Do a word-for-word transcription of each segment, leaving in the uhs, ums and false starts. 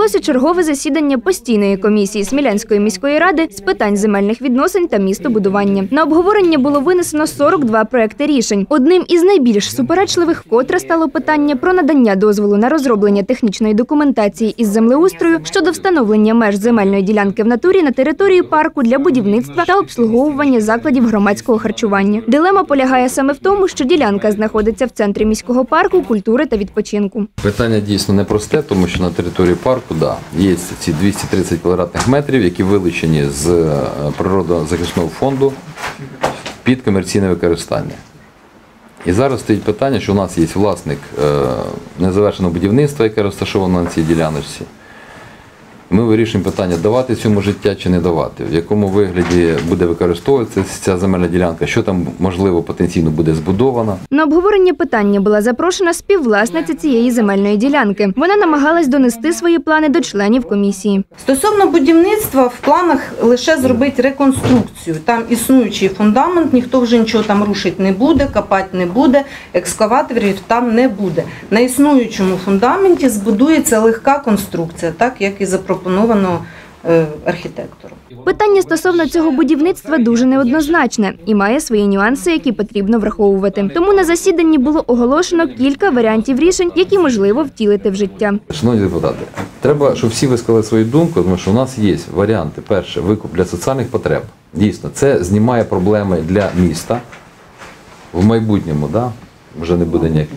Відбулося чергове засідання постійної комісії Смілянської міської ради з питань земельних відносин та містобудування. На обговорення було винесено сорок два проекти рішень. Одним із найбільш суперечливих котре стало питання про надання дозволу на розроблення технічної документації із землеустрою щодо встановлення меж земельної ділянки в натурі на території парку для будівництва та обслуговування закладів громадського харчування. Дилема полягає саме в тому, що ділянка знаходиться в центрі міського парку культури та відпочинку. Питання дійсно непросте, тому що на території парку да, є ці двісті тридцять квадратних метрів, які вилучені з природозахисного фонду під комерційне використання. І зараз стоїть питання, що у нас є власник незавершеного будівництва, яке розташовано на цій діляночці. Ми вирішуємо питання, давати цьому життя чи не давати, в якому вигляді буде використовуватися ця земельна ділянка, що там, можливо, потенційно буде збудовано. На обговорення питання була запрошена співвласниця цієї земельної ділянки. Вона намагалась донести свої плани до членів комісії. Стосовно будівництва, в планах лише зробити реконструкцію. Там існуючий фундамент, ніхто вже нічого там рушити не буде, копати не буде, екскаваторів там не буде. На існуючому фундаменті збудується легка конструкція, так як і запропоновано. Пропоновано архітектору. Питання стосовно цього будівництва дуже неоднозначне і має свої нюанси, які потрібно враховувати. Тому на засіданні було оголошено кілька варіантів рішень, які можливо втілити в життя. Шановні депутати, треба, щоб всі висказали свою думку, тому що у нас є варіанти. Перше, викуп для соціальних потреб. Дійсно, це знімає проблеми для міста в майбутньому, да? Вже не буде ніяких.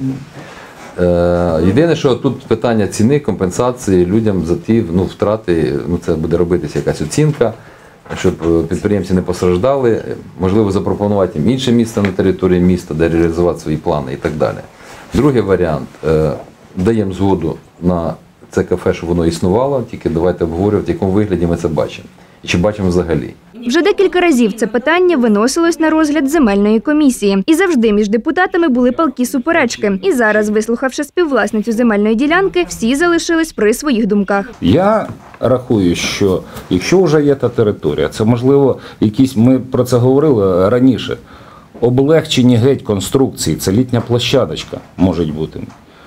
Єдине, що тут питання ціни, компенсації людям за ті ну, втрати, ну, це буде робитися якась оцінка, щоб підприємці не постраждали, можливо запропонувати їм інше місце на території міста, де реалізувати свої плани і так далі. Другий варіант, даємо згоду на це кафе, щоб воно існувало, тільки давайте обговорювати, в якому вигляді ми це бачимо. І чи бачимо взагалі. Вже декілька разів це питання виносилось на розгляд земельної комісії. І завжди між депутатами були палкі суперечки. І зараз, вислухавши співвласницю земельної ділянки, всі залишились при своїх думках. Я рахую, що якщо вже є та територія, це можливо якісь, ми про це говорили раніше, облегчені геть конструкції, це літня площадочка може бути.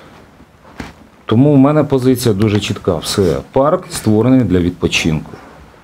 Тому в мене позиція дуже чітка. Все, парк створений для відпочинку.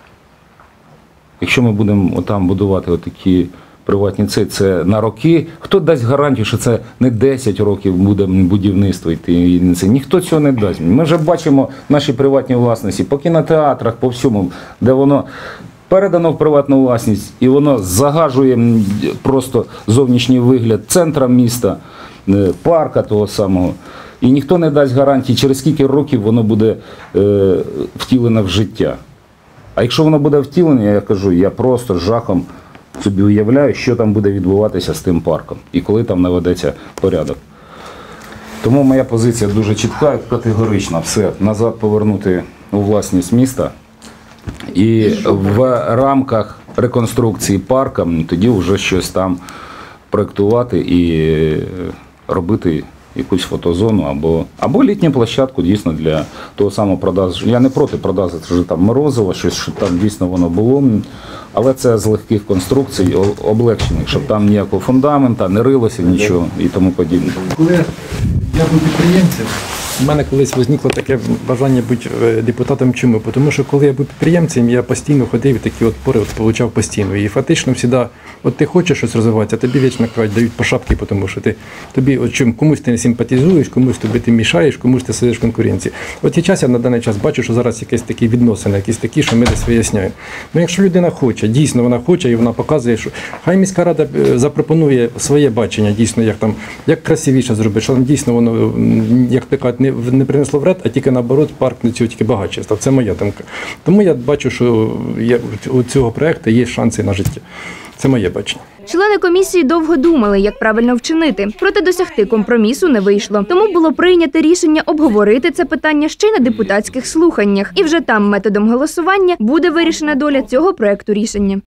Якщо ми будемо там будувати отакі приватні цей, це на роки, хто дасть гарантію, що це не десять років буде будівництво йти? Ніхто цього не дасть. Ми вже бачимо наші приватні власності по кінотеатрах, по всьому, де воно передано в приватну власність і воно загажує просто зовнішній вигляд центра міста, парка того самого. І ніхто не дасть гарантії, через скільки років воно буде е, втілено в життя. А якщо воно буде втілення, я кажу, я просто з жахом собі уявляю, що там буде відбуватися з тим парком і коли там наведеться порядок. Тому моя позиція дуже чітка і категорична. Все, назад повернути у власність міста і в рамках реконструкції парка тоді вже щось там проєктувати і робити якусь фотозону або, або літню площадку дійсно для того самого продажу. Я не проти продажу там морозива, щось, щоб там дійсно воно було, але це з легких конструкцій, облегчених, щоб там ніякого фундамента, не рилося нічого і тому подібне. Коли я був підприємцем, у мене колись виникло таке бажання бути депутатом. Чому? Тому що коли я був підприємцем, я постійно ходив і такі отпори от получав постійно. І фактично завжди, от ти хочеш щось розвиватися, тобі вічно кажуть, дають по шапки, тому що ти, тобі, от чим, комусь ти не симпатизуєш, комусь тобі ти мішаєш, комусь ти сидиш в конкуренції. От і час я на даний час бачу, що зараз якісь такі відносини, якісь такі, що ми десь виясняємо. Ну якщо людина хоче, дійсно вона хоче і вона показує, що хай міська рада запропонує своє бачення, дійсно, як там, як красивіше зробити, що там дійсно воно, як то кажуть, не, не принесло вред, а тільки наоборот парк на цього тільки багатше став. Це моя думка. Тому я бачу, що є, у цього проєкту є шанси на життя. Це моє бачення. Члени комісії довго думали, як правильно вчинити. Проте досягти компромісу не вийшло. Тому було прийнято рішення обговорити це питання ще й на депутатських слуханнях. І вже там методом голосування буде вирішена доля цього проекту рішення.